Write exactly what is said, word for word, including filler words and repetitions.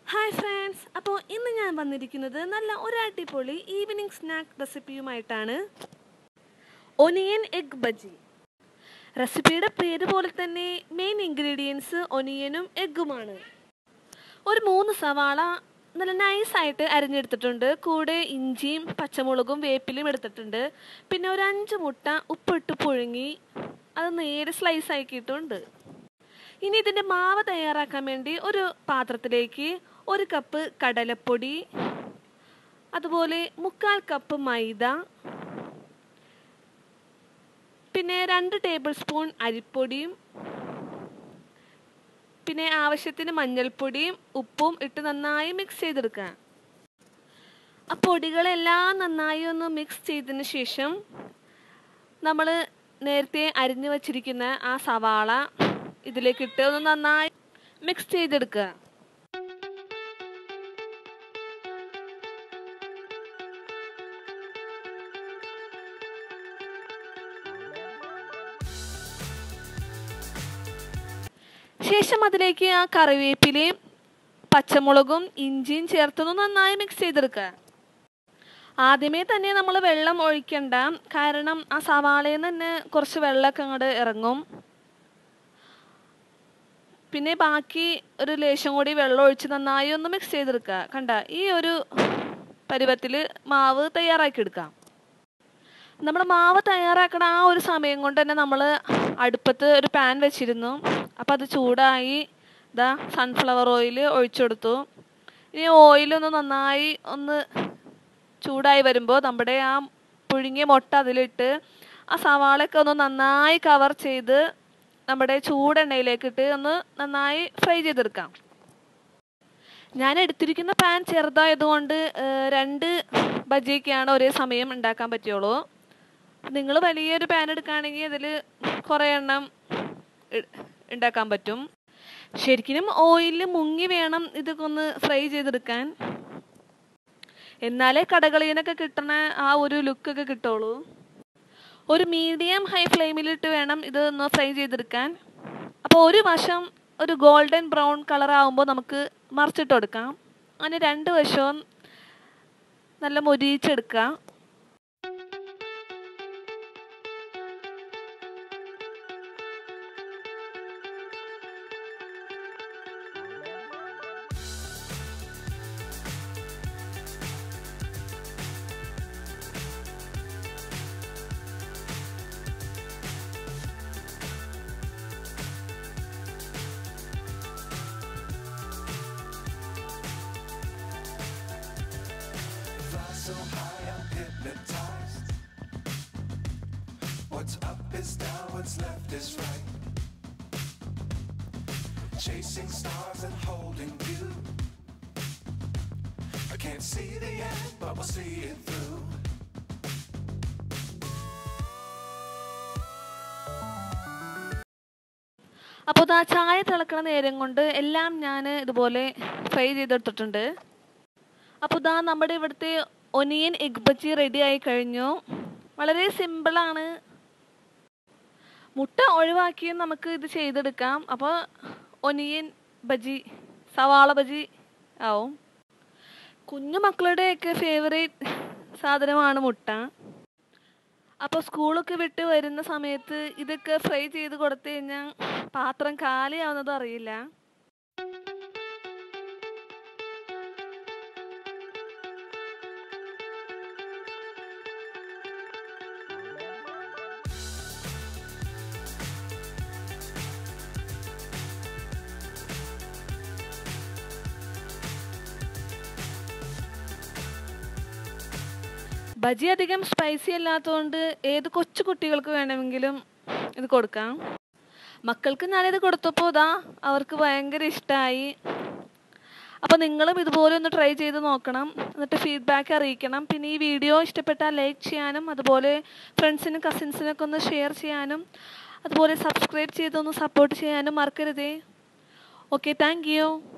Hi friends, അപ്പോൾ ഇന്ന് ഞാൻ വന്നിരിക്കുന്നത് നല്ല ഒരു അടിപൊളി ഈവനിങ് സ്നാക്ക് റെസിപ്പിയുമായിട്ടാണ്. Onion egg bajji. റെസിപ്പിയുടെ പേര് പോലെ തന്നെ മെയിൻ ഇൻഗ്രീഡിയൻസ് ഒനിയനും എഗ്ഗുമാണ്. ഒരു മൂന്ന് സവാള നല്ല നൈസായിട്ട് അരിഞ്ഞെടുത്തിട്ടുണ്ട്. കൂടെ ഇഞ്ചിയും പച്ചമുളകും വേപ്പിലും എടുത്തിട്ടുണ്ട്. പിന്നെ ഒരു അഞ്ച് മുട്ട ഉപ്പിട്ട് പുഴുങ്ങി അത് നേരെ സ്ലൈസ് ആക്കിയിട്ടുണ്ട്. ഇനി ഇതിൻ്റെ മാവ് തയ്യാറാക്കാൻ വേണ്ടി ഒരു പാത്രത്തിലേക്ക് ഒരു കപ്പ് കടലപ്പൊടി, അതുപോലെ മുക്കാൽ കപ്പ് മൈദ, പിന്നെ രണ്ട് ടേബിൾ സ്പൂൺ അരിപ്പൊടിയും, പിന്നെ ആവശ്യത്തിന് മഞ്ഞൾപ്പൊടിയും ഉപ്പും ഇട്ട് നന്നായി മിക്സ് ചെയ്തെടുക്കുക. ആ പൊടികളെല്ലാം നന്നായി ഒന്ന് മിക്സ് ചെയ്തതിന് ശേഷം നമ്മൾ നേരത്തെ അരിഞ്ഞു വച്ചിരിക്കുന്ന ആ സവാള ഇതിലേക്കിട്ട് ഒന്ന് നന്നായി മിക്സ് ചെയ്തെടുക്കുക. ശേഷം അതിലേക്ക് ആ കറിവേപ്പിലയും പച്ചമുളകും ഇഞ്ചിയും ചേർത്തൊന്ന് നന്നായി മിക്സ് ചെയ്തെടുക്കുക. ആദ്യമേ തന്നെ നമ്മൾ വെള്ളം ഒഴിക്കണ്ട, കാരണം ആ സവാളയിൽ നിന്ന് തന്നെ കുറച്ച് വെള്ളമൊക്കെ അങ്ങോട്ട് ഇറങ്ങും. പിന്നെ ബാക്കി ഒരു ലേശം കൂടി വെള്ളം ഒഴിച്ച് നന്നായി ഒന്ന് മിക്സ് ചെയ്തെടുക്കുക. കണ്ട, ഈ ഒരു പരുവത്തിൽ മാവ് തയ്യാറാക്കി എടുക്കാം. നമ്മൾ മാവ് തയ്യാറാക്കണ ആ ഒരു സമയം കൊണ്ട് തന്നെ നമ്മൾ അടുപ്പത്ത് ഒരു പാൻ വെച്ചിരുന്നു. അപ്പം അത് ചൂടായി ഇതാ സൺഫ്ലവർ ഓയിൽ ഒഴിച്ചു കൊടുത്തു. ഇനി ഓയിലൊന്ന് നന്നായി ഒന്ന് ചൂടായി വരുമ്പോൾ നമ്മുടെ ആ പുഴുങ്ങിയ മുട്ട അതിലിട്ട് ആ സവാളയൊക്കെ ഒന്ന് നന്നായി കവർ ചെയ്ത് നമ്മുടെ ചൂടെണ്ണയിലേക്കിട്ട് ഒന്ന് നന്നായി ഫ്രൈ ചെയ്തെടുക്കാം. ഞാൻ എടുത്തിരിക്കുന്ന പാൻ ചെറുതായതുകൊണ്ട് രണ്ട് ബജിയൊക്കെയാണ് ഒരേ സമയം ഉണ്ടാക്കാൻ പറ്റുള്ളൂ. നിങ്ങൾ വലിയൊരു പാൻ എടുക്കുകയാണെങ്കിൽ അതിൽ കുറേ എണ്ണം ഉണ്ടാക്കാൻ പറ്റും. ശരിക്കും ഓയിലിൽ മുങ്ങി വേണം ഇതൊക്കെ ഒന്ന് ഫ്രൈ ചെയ്തെടുക്കാൻ, എന്നാലേ കടകളിൽ നിന്നൊക്കെ കിട്ടുന്ന ആ ഒരു ലുക്കൊക്കെ കിട്ടുള്ളൂ. ഒരു മീഡിയം ഹൈ ഫ്ലെയിമിലിട്ട് വേണം ഇത് ഒന്ന് ഫ്രൈ ചെയ്തെടുക്കാൻ. അപ്പോൾ ഒരു വശം ഒരു ഗോൾഡൻ ബ്രൗൺ കളർ ആകുമ്പോൾ നമുക്ക് മറിച്ചിട്ട് കൊടുക്കാം. അങ്ങനെ രണ്ട് വശവും നല്ല മൊരിയിച്ചെടുക്കുക. So high, I'm hypnotized. What's up is down, what's left is right. Chasing stars and holding you. I can't see the end, but we'll see it through. അപ്പോൾ ആ ചായ തിളക്കണ നേരം കൊണ്ട് എല്ലാം ഞാൻ ഇതുപോലെ ഫ്രൈ ചെയ്തെടുത്തിട്ടുണ്ട്. അപ്പോൾ ഇതാ നമ്മുടെ ഇവിടുത്തെ ഒനിയൻ എഗ് ബജി റെഡി ആയി കഴിഞ്ഞു. വളരെ സിമ്പിളാണ്. മുട്ട ഒഴിവാക്കി നമുക്ക് ഇത് ചെയ്തെടുക്കാം. അപ്പോൾ ഒനിയൻ ബജി, സവാള ബജി ആവും. കുഞ്ഞു മക്കളുടെയൊക്കെ ഫേവറേറ്റ് സാധനമാണ് മുട്ട. അപ്പോൾ സ്കൂളൊക്കെ വിട്ട് വരുന്ന സമയത്ത് ഇതൊക്കെ ഫ്രൈ ചെയ്ത് കൊടുത്തു കഴിഞ്ഞാൽ പാത്രം കാലിയാവുന്നതും അറിയില്ല. ബജി അധികം സ്പൈസി അല്ലാത്തതുകൊണ്ട് ഏത് കൊച്ചു കുട്ടികൾക്ക് വേണമെങ്കിലും ഇത് കൊടുക്കാം. മക്കൾക്ക് ഞാനിത് കൊടുത്തപ്പോൾ ഇതാ അവർക്ക് ഭയങ്കര ഇഷ്ടമായി. അപ്പോൾ നിങ്ങളും ഇതുപോലെ ഒന്ന് ട്രൈ ചെയ്ത് നോക്കണം, എന്നിട്ട് ഫീഡ്ബാക്ക് അറിയിക്കണം. പിന്നെ ഈ വീഡിയോ ഇഷ്ടപ്പെട്ടാൽ ലൈക്ക് ചെയ്യാനും അതുപോലെ ഫ്രണ്ട്സിനും കസിൻസിനൊക്കെ ഒന്ന് ഷെയർ ചെയ്യാനും അതുപോലെ സബ്സ്ക്രൈബ് ചെയ്തൊന്ന് സപ്പോർട്ട് ചെയ്യാനും മറക്കരുതേ. Okay, thank U.